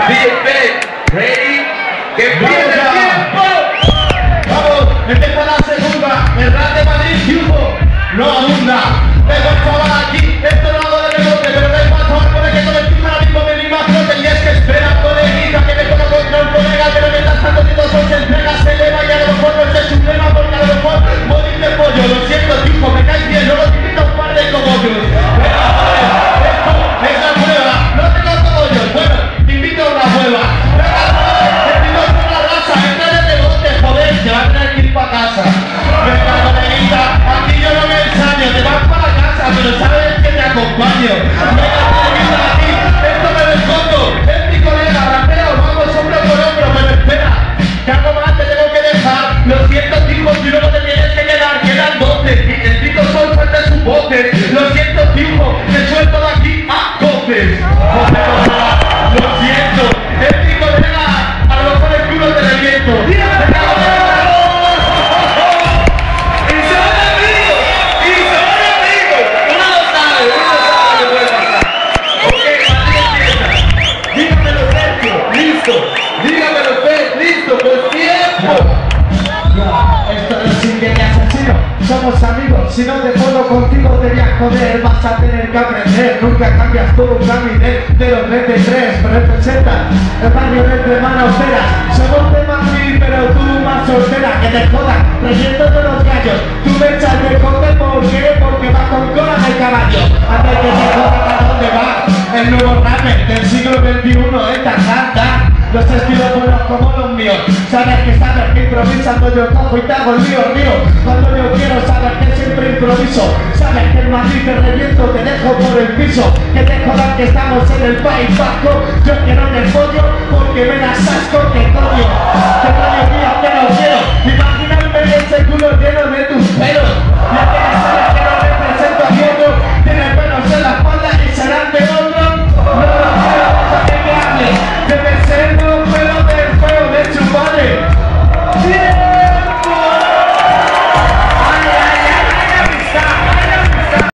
Ready, que empiece el tiempo. Vamos, empieza la segunda. El Real de Madrid triunfo. No abunda. Tengo el chaval aquí. Esto no hago de rebote, pero da igual, chaval, pone que todo el equipo ahora mismo me rima flote. Y es que espera, coleguita, que me ponga contra un colega, pero mientras tanto si todos se entrega, se eleva y a lo mejor no es el problema, porque a lo mejor morir de pollo. Lo siento, tipo, me caes bien, luego te invito a un par de cogollos. Esto es la prueba. No tengo cogollos. Bueno, te invito a una prueba. Te va a tener que ir para casa. Venga, coleguita, aquí yo no me ensaño, te vas para casa, pero sabes que te acompaño. Venga, coleguita, aquí, esto me lo escondo. Es mi colega, rapeo, vamos hombro por hombro, pero espera, que algo más te tengo que dejar. Lo siento, tipo, si luego te tienes que quedan 12. Y el Tito Sol suelta sus voces. Lo siento, tipo, te suelto de aquí a coces. Lo siento, es mi colega, a lo mejor el culo te reviento. Somos amigos, si no te puedo contigo te voy a joder, vas a tener que aprender, nunca cambias todo un caminé de los 33, representa el barrio de Manoseras, somos de Madrid pero tú más soltera, que te jodan, trayendo de los gallos, tú me echas de cote, ¿por qué? Porque va con cola de caballo, antes que te jodan a dónde va, el nuevo rapper del siglo XXI, esta santa. Los estilos buenos como los míos. Sabes que improvisando yo cojo y te hago el río. Cuando yo quiero, sabes que siempre improviso. Sabes que en Madrid te reviento, te dejo por el piso. Que te jodan que estamos en el País Vasco. Yo quiero en el pollo porque me das asco. Que coño mío, que no quiero.